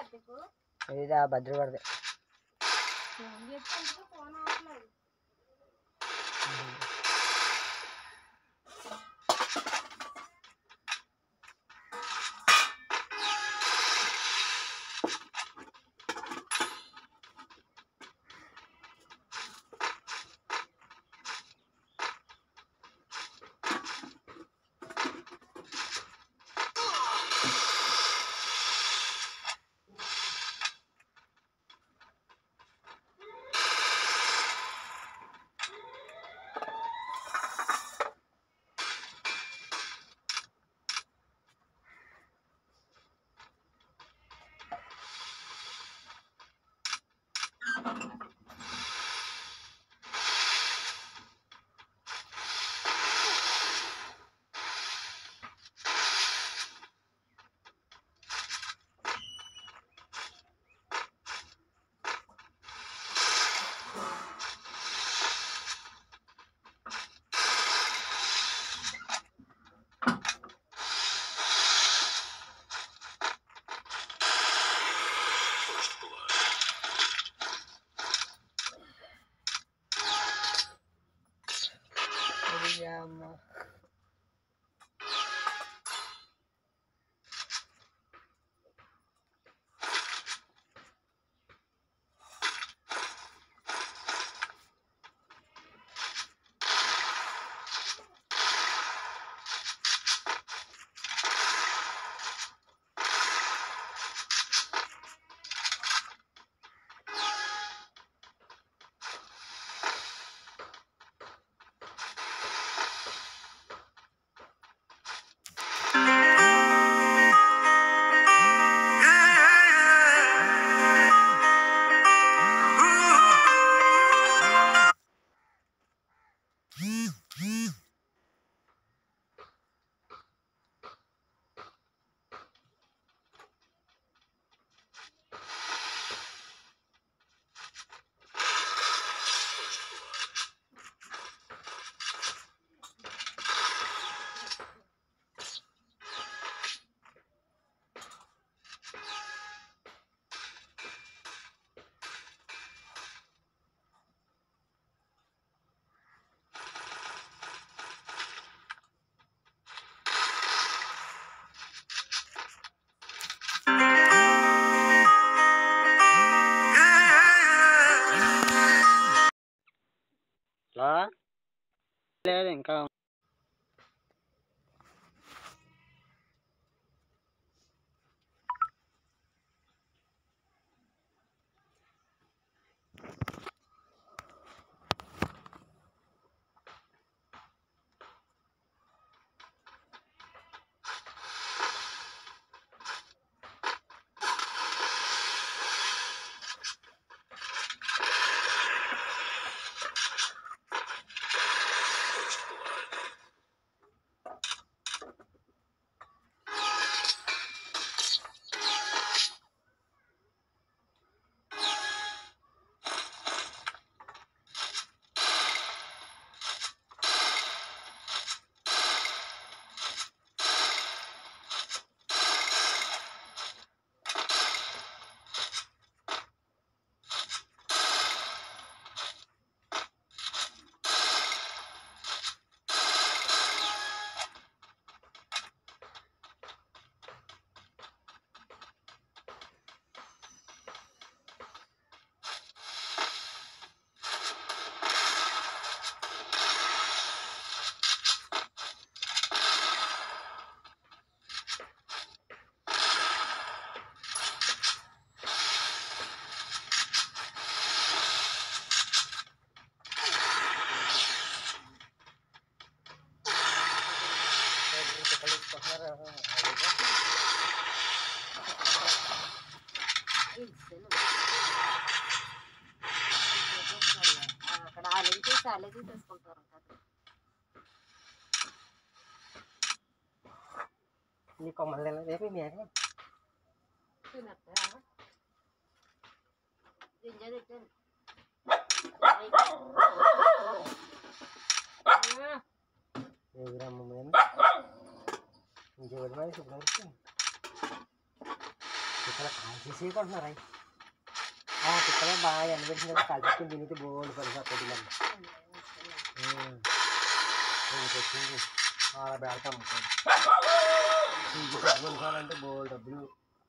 ఇది ఆ భద్రపడదే అమ్మ లేదు ఇంకా అక్కడ అలాగే తీసుకుంటారు నీ కొమ్మలు రేపు నేను ఇంకెవరి మరి శుభ్రం ఇక్కడ కాల్చేసి కొంటున్నారా ఇక్కడ బాగా ఎండబెట్టిన కాల్చుకుని తినితే బోల్డ్ పరిసా కొద్దిగా వచ్చింది అలా పెడతాం కొనుక్కోవాలంటే బోల్డ్ డబ్బులు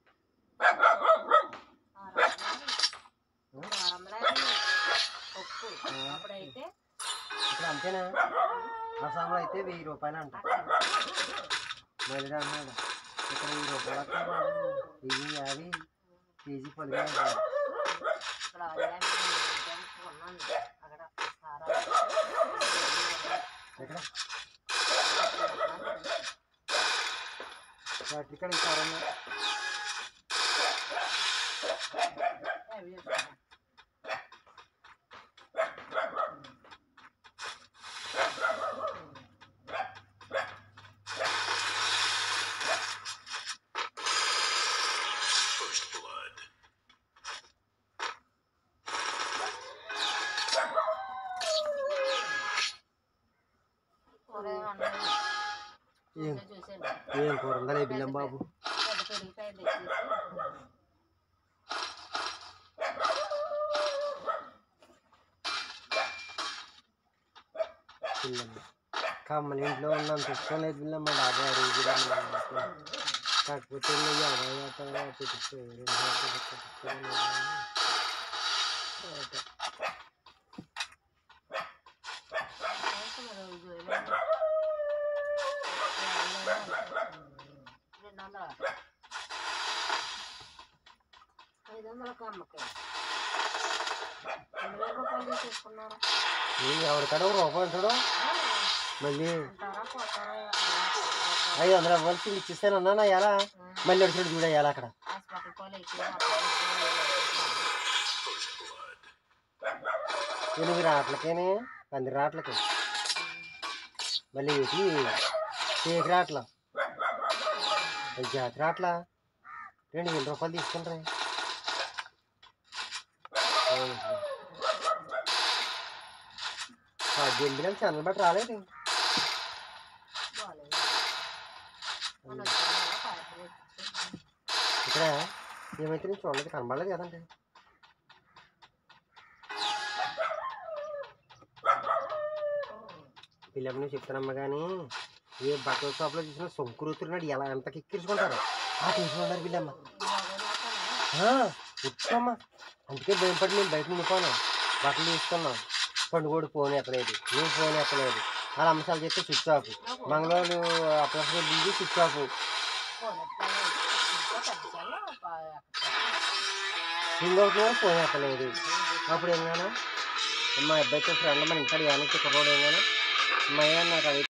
ఇక్కడ అంతేనా రసంలో అయితే 1000 రూపాయలు అంట మళ్ళీ అన్నాడు ఇక్కడ 1000 రూపాయలు కేజీ 50 కేజీ 10 ఎక్కడ ఇక్కడ ఇస్తారన్నా ఏం కూర ఉందా బిల్లం బాబు కమ్మని ఇంట్లో ఉన్నంత ఇష్టం లేదు బిల్లం మా డాబా కాకపోతే ఎవరికడ రూపాయలు అంటాడు మళ్ళీ 500 రూపాయలు ఇచ్చిస్తానన్నా ఎలా మళ్ళీ అడిచాడు చూడ ఎలా అక్కడ 8 రాట్లకేనే 10 రాట్లకి మళ్ళీ కేక్ రాట్ల జాతి రాట్ల 2000 రూపాయలు తీసుకుంటారా జల్దిగా ఛానల్ బట్టి రాలేదు ఇక్కడ ఏమైతే నేను చూడలేదు కనబడలేదు కదండి పిల్లలు నువ్వు చెప్తానమ్మా కానీ ఏ బట్టల షాప్లో చూసిన సొంకురుతున్నాడు ఎలా ఎంత కిక్కించుకుంటారు తీసుకుంటారు పిల్లమ్మ కూర్చోమ్మా అందుకే భయపడి నేను బయట నిండిపోను బట్టలు తీసుకున్నాం పండుగోడు ఫోన్ ఎక్కలేదు నువ్వు ఫోన్ ఎక్కలేదు అలా అమ్మసాలు చెప్తే స్విచ్ ఆఫ్ మంగళవారు apply bill switch off ring అవుతున్నా ఫోన్ ఎక్కలేదు అప్పుడు ఏం కాను మా అబ్బాయితో ఫ్రెండ్ మన ఇంట్లో ఏమైతే కుర్రోడు ఏం కాను అమ్మాయి నాకు